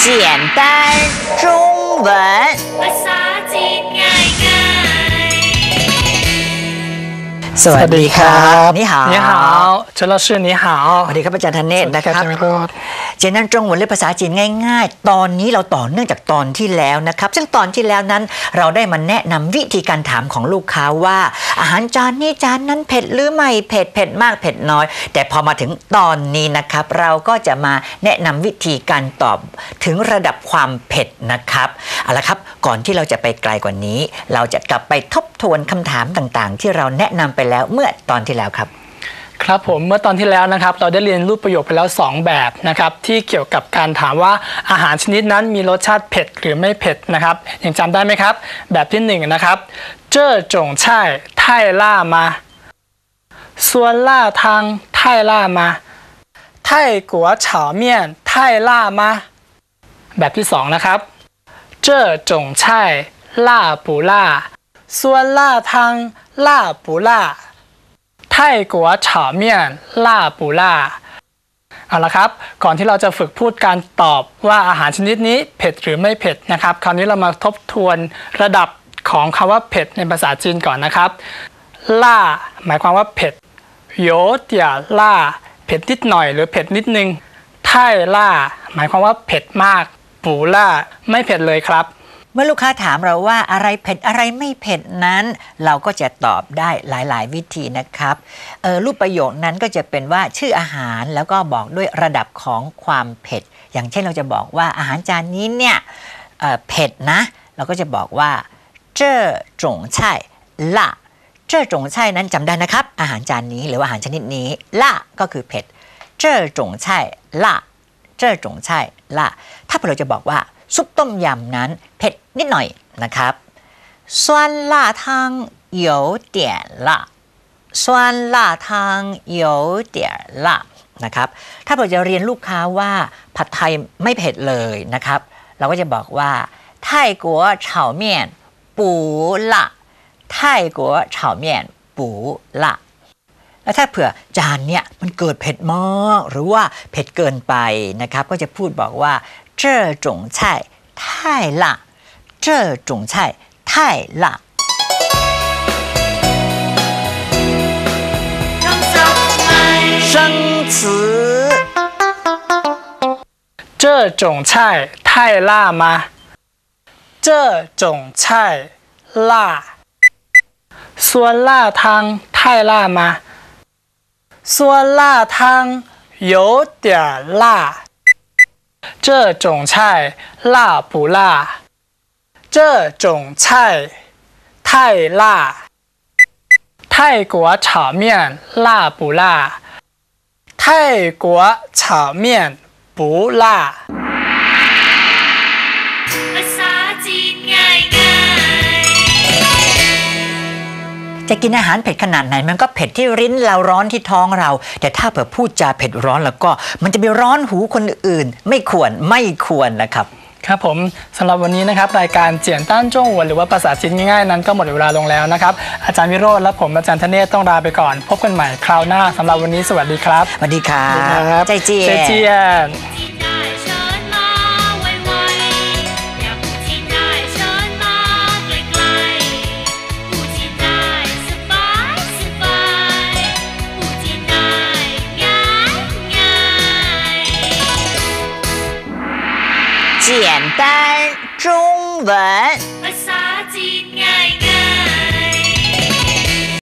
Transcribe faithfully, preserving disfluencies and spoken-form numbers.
简单中文ภาษาจีนง่ายง่ายสวัสดีครับ你好你好陈老师你好สวัสดีครับอาจารย์ธเนศนะครับเจนนั่นจงหวนเรื่องภาษาจีนง่ายๆตอนนี้เราต่อเนื่องจากตอนที่แล้วนะครับซึ่งตอนที่แล้วนั้นเราได้มาแนะนำวิธีการถามของลูกค้าว่าอาหารจานนี้จานนั้นเผ็ดหรือไม่เผ็ดเผ็ดมากเผ็ดน้อยแต่พอมาถึงตอนนี้นะครับเราก็จะมาแนะนำวิธีการตอบถึงระดับความเผ็ดนะครับเอาละครับก่อนที่เราจะไปไกลกว่านี้เราจะกลับไปทบทวนคำถามต่างๆที่เราแนะนำไปแล้วเมื่อตอนที่แล้วครับครับผมเมื่อตอนที่แล้วนะครับเราได้เรียนรูปประโยคไปแล้วสองแบบนะครับที่เกี่ยวกับการถามว่าอาหารชนิดนั้นมีรสชาติเผ็ดหรือไม่เผ็ดนะครับยังจำได้ไหมครับแบบที่หนึ่งนะครับ这种菜太辣吗酸辣汤太辣吗泰国炒面太辣吗แบบที่สองนะครับ这种菜辣不辣酸辣汤辣不辣泰国炒面辣不辣เอาละครับก่อนที่เราจะฝึกพูดการตอบว่าอาหารชนิดนี้เผ็ดหรือไม่เผ็ดนะครับคราวนี้เรามาทบทวนระดับของคำว่าเผ็ดในภาษาจีนก่อนนะครับล่าหมายความว่าเผ็ดโยเตียล่าเผ็ดนิดหน่อยหรือเผ็ดนิดนึงไท่ล่าหมายความว่าเผ็ดมากปูล่าไม่เผ็ดเลยครับเมื่อลูกค้าถามเราว่าอะไรเผ็ดอะไรไม่เผ็ดนั้นเราก็จะตอบได้หลายๆวิธีนะครับเออรูปประโยคนั้นก็จะเป็นว่าชื่ออาหารแล้วก็บอกด้วยระดับของความเผ็ดอย่างเช่นเราจะบอกว่าอาหารจานนี้เนี่ยเอ่อเผ็ดนะเราก็จะบอกว่า这种菜辣这种菜นั้นจำได้นะครับอาหารจานนี้หรือว่าอาหารชนิดนี้ล่าก็คือเผ็ด这种菜辣这种菜辣ถ้าเราจะบอกว่าซุปต้มยำนั้นเผ็ดนิดหน่อยนะครับ酸辣汤有点辣酸辣汤有点辣นะครับถ้าเราจะเรียนลูกค้าว่าผัดไทยไม่เผ็ดเลยนะครับเราก็จะบอกว่า泰国炒面不辣泰国炒面不辣แล้วถ้าเผื่อจานเนี้ยมันเกิดเผ็ดมากหรือว่าเผ็ดเกินไปนะครับก็จะพูดบอกว่า这种菜太辣这种菜太辣生词这种菜太辣吗这种菜辣酸辣汤太辣吗酸辣汤有点辣这种菜辣不辣这种菜太辣泰国炒面辣不辣泰国炒面不辣จะกินอาหารเผ็ดขนาดไหนมันก็เผ็ดที่ลิ้นเราร้อนที่ท้องเราแต่ถ้าเผื่อพูดจาเผ็ดร้อนแล้วก็มันจะไปร้อนหูคนอื่นไม่ควรไม่ควรนะครับครับผมสำหรับวันนี้นะครับรายการเจียนต้านจ้งหวนหรือว่าภาษาจีนง่ายๆนั้นก็หมดเวลาลงแล้วนะครับอาจารย์วิโรจน์และผมอาจารย์ธเนศต้องลาไปก่อนพบกันใหม่คราวหน้าสำหรับวันนี้สวัสดีครับสวัสดีครับใจเจียนใจเจียน简单中文ภาษาจีนง่าย